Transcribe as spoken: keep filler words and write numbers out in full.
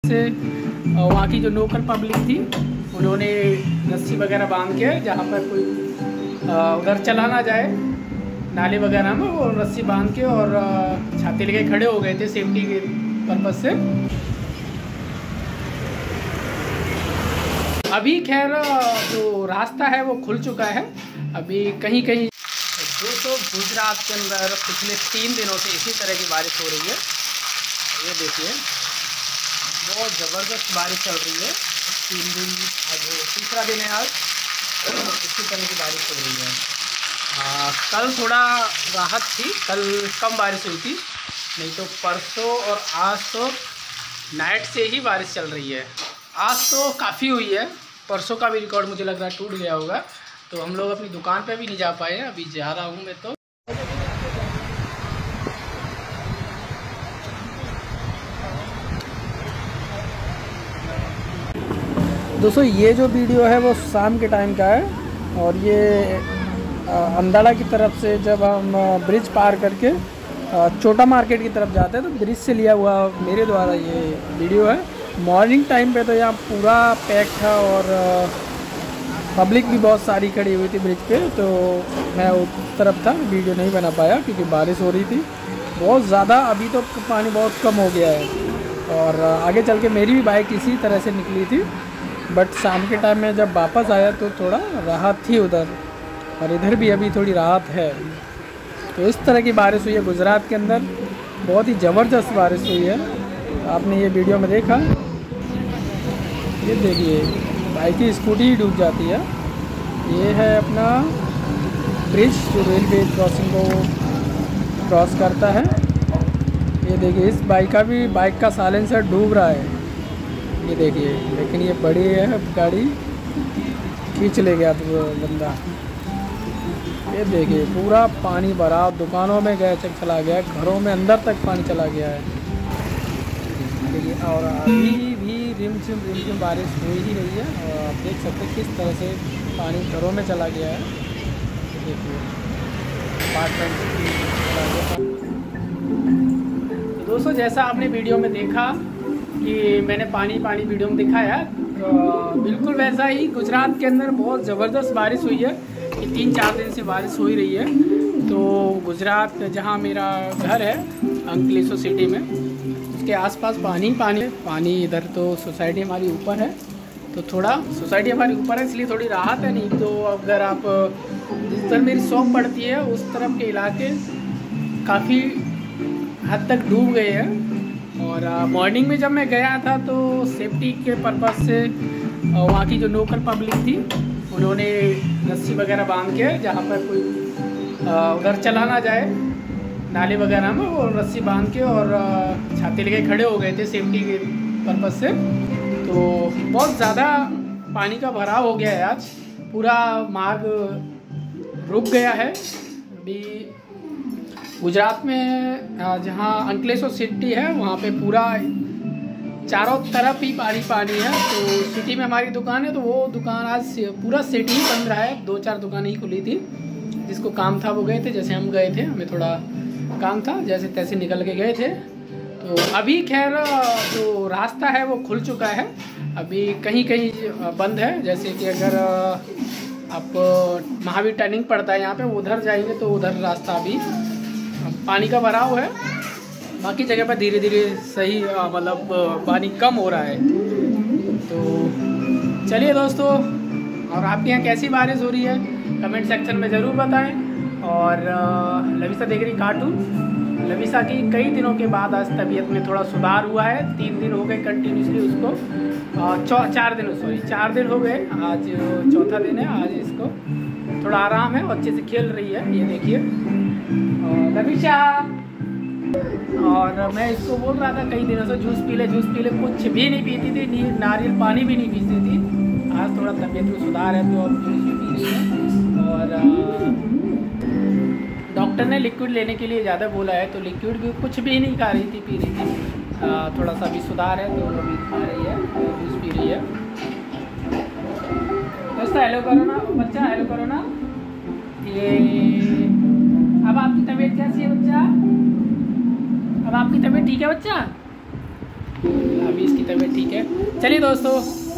से वहाँ की जो लोकल पब्लिक थी उन्होंने रस्सी वगैरह बांध के जहाँ पर कोई उधर चला ना जाए नाले वगैरह में, वो रस्सी बांध के और छाते लेके खड़े हो गए थे सेफ्टी के पर्पज़ से। अभी खैर जो रास्ता है वो खुल चुका है। अभी कहीं कहीं दोस्तों गुजरात के अंदर पिछले तीन दिनों से इसी तरह की बारिश हो रही है। ये देखिए बहुत ज़बरदस्त बारिश चल रही है। तीन दिन आज तीसरा दिन है, आज इसी तरह की बारिश हो रही है। आ, कल थोड़ा राहत थी, कल कम बारिश हुई थी, नहीं तो परसों और आज तो नाइट से ही बारिश चल रही है। आज तो काफ़ी हुई है, परसों का भी रिकॉर्ड मुझे लग रहा है टूट गया होगा, तो हम लोग अपनी दुकान पे भी नहीं जा पाए हैं। अभी जा रहा हूँ मैं तो। दोस्तों ये जो वीडियो है वो शाम के टाइम का है और ये अंदाड़ा की तरफ से जब हम ब्रिज पार करके छोटा मार्केट की तरफ जाते हैं तो ब्रिज से लिया हुआ मेरे द्वारा ये वीडियो है। मॉर्निंग टाइम पे तो यहाँ पूरा पैक था और पब्लिक भी बहुत सारी खड़ी हुई थी ब्रिज पे, तो मैं उस तरफ था, वीडियो नहीं बना पाया क्योंकि बारिश हो रही थी बहुत ज़्यादा। अभी तो पानी बहुत कम हो गया है और आगे चल के मेरी भी बाइक इसी तरह से निकली थी, बट शाम के टाइम में जब वापस आया तो थोड़ा राहत थी उधर, और इधर भी अभी थोड़ी राहत है। तो इस तरह की बारिश हुई है गुजरात के अंदर, बहुत ही ज़बरदस्त बारिश हुई है। आपने ये वीडियो में देखा, ये देखिए बाइक की स्कूटी ही डूब जाती है। ये है अपना ब्रिज जो रेलवे क्रॉसिंग को क्रॉस करता है। ये देखिए इस बाइक का भी बाइक का साइलेंसर डूब रहा है, ये देखिए, लेकिन ये बड़ी है गाड़ी, खींच ले गया तो बंदा। ये देखिए पूरा पानी भरा, दुकानों में गया चक चला गया, घरों में अंदर तक पानी चला गया है। देखिए और अभी भी रिमझिम रिमझिम बारिश हो ही रही है और आप देख सकते हैं किस तरह से पानी घरों में चला गया है। देखिए अपार्टमेंट। तो दोस्तों जैसा आपने वीडियो में देखा कि मैंने पानी पानी वीडियो में दिखाया, तो बिल्कुल वैसा ही गुजरात के अंदर बहुत ज़बरदस्त बारिश हुई है। कि तीन चार दिन से बारिश हो ही रही है। तो गुजरात जहाँ मेरा घर है अंकलेश्वर सिटी में, उसके आसपास पानी पानी पानी इधर तो सोसाइटी हमारी ऊपर है, तो थोड़ा सोसाइटी हमारी ऊपर है इसलिए थोड़ी राहत है। नहीं तो अगर आप जिस तरह मेरी शॉप पड़ती है उस तरफ के इलाके काफ़ी हद तक डूब गए हैं। और मॉर्निंग में जब मैं गया था तो सेफ्टी के पर्पज़ से वहाँ की जो लोकल पब्लिक थी उन्होंने रस्सी वगैरह बांध के जहाँ पर कोई उधर चला ना जाए नाले वगैरह में, वो रस्सी बांध के और छाते लेके खड़े हो गए थे सेफ्टी के पर्पज़ से। तो बहुत ज़्यादा पानी का भराव हो गया है, आज पूरा मार्ग रुक गया है। अभी गुजरात में जहाँ अंकलेश्वर सिटी है वहाँ पे पूरा चारों तरफ ही पानी पानी है। तो सिटी में हमारी दुकान है, तो वो दुकान आज पूरा सिटी ही बंद रहा है। दो चार दुकानें ही खुली थी, जिसको काम था वो गए थे, जैसे हम गए थे, हमें थोड़ा काम था, जैसे तैसे निकल के गए थे। तो अभी खैर जो रास्ता है वो खुल चुका है। अभी कहीं कहीं बंद है, जैसे कि अगर आप महावीर टर्निंग पड़ता है यहाँ पे, उधर जाएंगे तो उधर रास्ता अभी पानी का भराव है। बाकी जगह पर धीरे धीरे सही मतलब पानी कम हो रहा है। तो चलिए दोस्तों, और आपके यहाँ कैसी बारिश हो रही है कमेंट सेक्शन में ज़रूर बताएं। और लविसा देख रही कार्टून। लविसा की कई दिनों के बाद आज तबीयत में थोड़ा सुधार हुआ है। तीन दिन हो गए कंटिन्यूसली उसको, चौ चार दिन सॉरी चार दिन हो गए, आज चौथा दिन है। आज इसको थोड़ा आराम है, अच्छे से खेल रही है, ये देखिए लविशा। और मैं इसको बोल रहा था कई दिनों से जूस पी ले जूस पी ले, कुछ भी नहीं पीती थी, नारियल पानी भी नहीं पीती थी। आज थोड़ा तबीयत में सुधार है तो अब जूस भी पी रही है। और डॉक्टर ने लिक्विड लेने के लिए ज़्यादा बोला है, तो लिक्विड भी कुछ भी नहीं खा रही थी, पी रही थी। आ, थोड़ा सा भी सुधार है तो अभी खा रही है, जूस पी रही है। दोस्तों हेलो करो ना बच्चा, हेलो करो ना। ये अब आपकी तबीयत कैसी है बच्चा? अब आपकी तबीयत ठीक है बच्चा? अभी इसकी तबीयत ठीक है। चलिए दोस्तों,